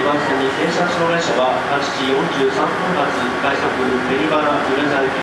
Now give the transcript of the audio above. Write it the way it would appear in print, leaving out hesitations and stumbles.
番線に停車障害車は8時43分発快速紅花米沢行き